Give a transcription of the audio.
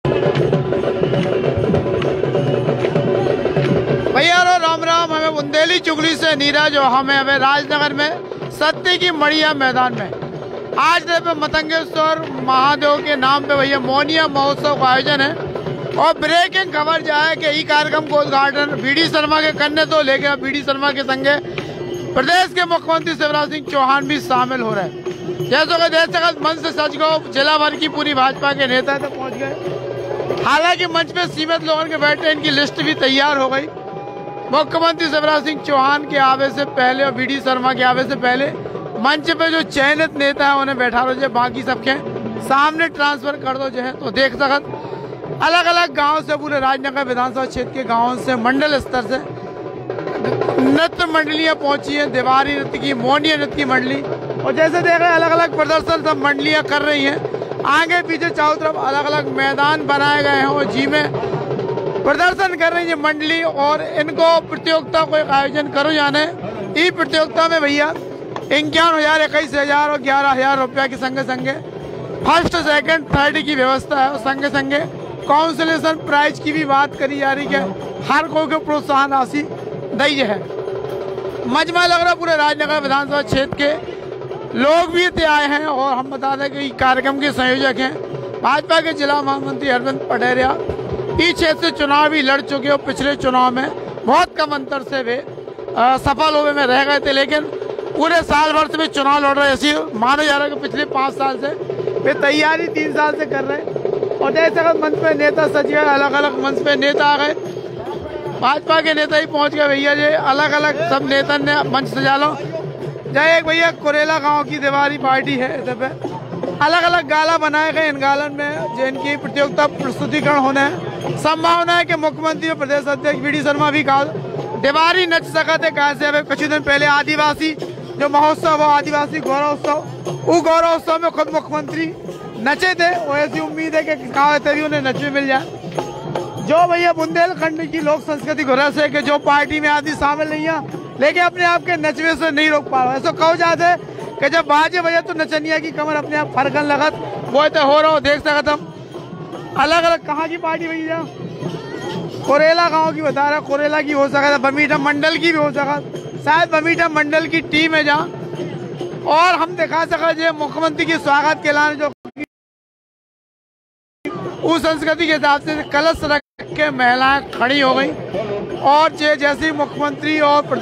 भैया राम राम। हमें बुंदेली चुगली से नीरज और हमें राजनगर में सत्य की मड़िया मैदान में आज पे मतंगेश्वर महादेव के नाम पे भैया मोनिया महोत्सव का आयोजन है। और ब्रेकिंग खबर जाए कि ई कार्यक्रम को उद्घाटन बीडी शर्मा के कन्ने तो लेके बीडी शर्मा के संगे प्रदेश के मुख्यमंत्री शिवराज सिंह चौहान भी शामिल हो रहे हैं। जैसे कि देश जगत मंच से सच गो जिला भर की पूरी भाजपा के नेता तक पहुंच गए। हालांकि मंच पे सीमित लोगों के बैठे इनकी लिस्ट भी तैयार हो गई। मुख्यमंत्री शिवराज सिंह चौहान के आवे से पहले और बीडी शर्मा के आवे से पहले मंच पे जो चयनित नेता है उन्हें बैठा दो, बाकी सबके सामने ट्रांसफर कर दो। जो है तो देख सकत अलग अलग गांव से पूरे राजनगर विधानसभा क्षेत्र के गांवों से मंडल स्तर से नृत्य मंडलियां पहुंची हैं। देवारी नृत्य की, मोनिया नृत्य की मंडली, और जैसे देख रहे अलग अलग प्रदर्शन सब मंडलियां कर रही हैं। आगे पीछे चारों तरफ अलग अलग मैदान बनाए गए हैं और जी में प्रदर्शन कर रही है मंडली। और इनको प्रतियोगिता को एक आयोजन करो जाने ई प्रतियोगिता में भैया 51,000, 21,000 और 11,000 रुपया के संगे संगे फर्स्ट सेकंड थर्ड की व्यवस्था है। और संगे संगे काउंसलेशन प्राइज की भी बात करी जा रही है। हर कोई को प्रोत्साहन राशि दी है। मजमा लग रहा पूरे राजनगर विधानसभा क्षेत्र के लोग भी इतने आए हैं। और हम बता दें कि कार्यक्रम के संयोजक हैं भाजपा के जिला महामंत्री अरविंद पटेरिया। इस क्षेत्र से चुनाव भी लड़ चुके और पिछले चुनाव में बहुत कम अंतर से वे सफल होने में रह गए थे, लेकिन पूरे साल भर से वे चुनाव लड़ रहे। ऐसी माना जा रहा है कि पिछले 5 साल से वे तैयारी 3 साल से कर रहे हैं। और जैसे मंच पे नेता सज गए, अलग अलग मंच पे नेता आ गए, भाजपा के नेता ही पहुंच गए भैया। ये अलग अलग सब नेता ने मंच सजा लो। जय एक भैया कुरेला गांव की देवारी पार्टी है, इधर पे अलग अलग गाला बनाए गए। इन गालन में जिनकी प्रतियोगिता प्रस्तुतिकरण होने है। संभावना है कि मुख्यमंत्री और प्रदेश अध्यक्ष बीडी शर्मा भी देवारी नच सकते। कैसे कुछ दिन पहले आदिवासी जो महोत्सव हो, आदिवासी गौरवोत्सव, वो गौरवोत्सव में खुद मुख्यमंत्री नचे थे। और ऐसी उम्मीद है कि भी उन्हें नचने मिल जाए। जो भैया बुंदेलखंड की लोक संस्कृति को रस है कि जो पार्टी में आदि शामिल नहीं है, लेकिन अपने आप के नचवे से नहीं रोक पा रहा। ऐसा कहो जाते है कि जब बाजे भैया तो नचनिया की कमर अपने आप फरकन लगत। वो तो हो रहा हो, देख सकते हम अलग अलग कहाँ की पार्टी भैया, कुरेला गांव की बता रहा, कुरेला की हो सकता है, बमीठा मंडल की भी हो सकता, शायद बमीठा मंडल की टीम है जहाँ। और हम दिखा सका मुख्यमंत्री के स्वागत के लाने जो उस संस्कृति के हिसाब से कलश रख के महिलाएं खड़ी हो गई। और जैसे मुख्यमंत्री और